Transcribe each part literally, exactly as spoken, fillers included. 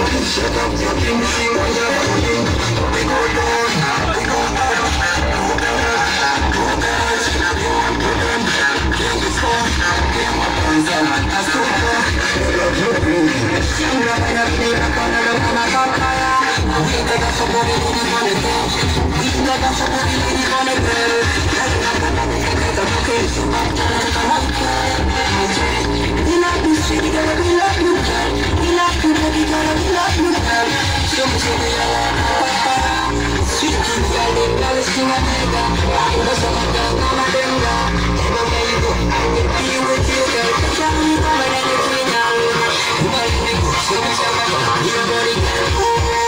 Shut up, you can see what you're doing. We go down, we go down, go down, go down. You want to them, king is born. Game of guns and man has to go. You love your blue. Sing like a play, like a little man at a fire. We got somebody who is on the go. We got somebody who is on the go. Like a little okay, so I'm going to we love you, sweetie girl, we love you, girl. We love you, baby girl, we love you, girl. Show me, show me, I want to sweet king, girl, they girl is king of mega. I'm the summer girl, I'm a denga. Everywhere you go, I will be with you, girl. Tell me, come on, anything now. You want me to go, show me, show me, you're body, girl.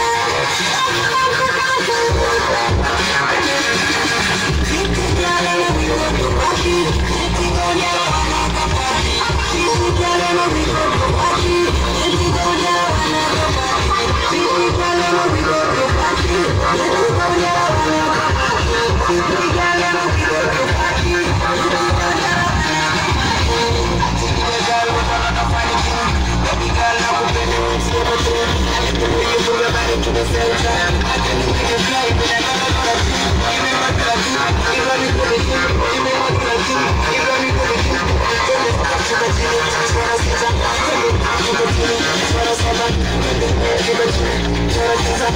Pretty girl, I love you, I'm the party. Pretty girl, I love you, party. Pretty girl, I love you, party. Pretty girl, I love you, party. Pretty girl, I love you, party. Pretty girl, I love you, party. Pretty girl, I love you, party. Pretty girl, I love you, baby girl, I will be there and stay with you. I let the way you move your body to the center. I can make it fly, but I don't know what to do. You may want to do, you run it for the team. You may want to do, you run it for the team. Tell me, you can see it, it's what I see. Tell me, you can see it, it's what I saw. You can see it, it's what I saw.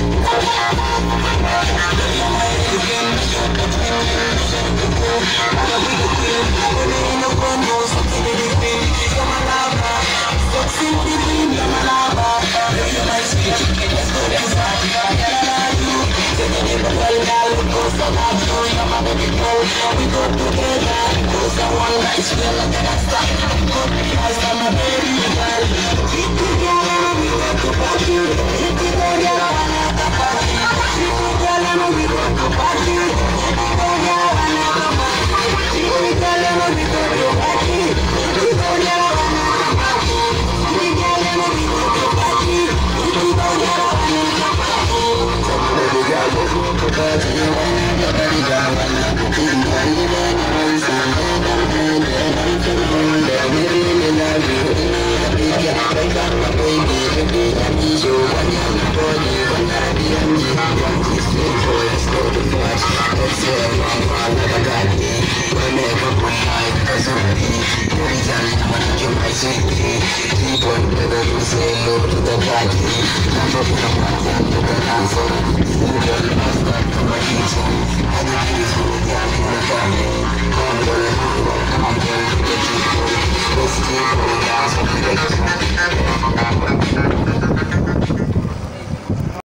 We go together, cause I want nice feel like that stuff. Good because I'm a baby girl. Keep together, we go to party. Keep together, another party. Keep together, we go to party. Keep together, another party. Keep together, we go to party. Keep together, another party. Keep together, we go to party. Keep together, another party. Baby girl, let's go to party. Baby girl, Come on,